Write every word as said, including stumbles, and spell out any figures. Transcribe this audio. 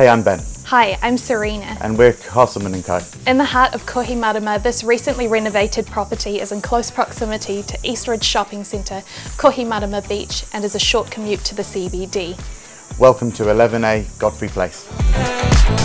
Hey, I'm Ben. Hi, I'm Serena. And we're Castleman and Co. In the heart of Kohimarama, this recently renovated property is in close proximity to Eastridge Shopping Centre, Kohimarama Beach, and is a short commute to the C B D. Welcome to eleven A Godfrey Place.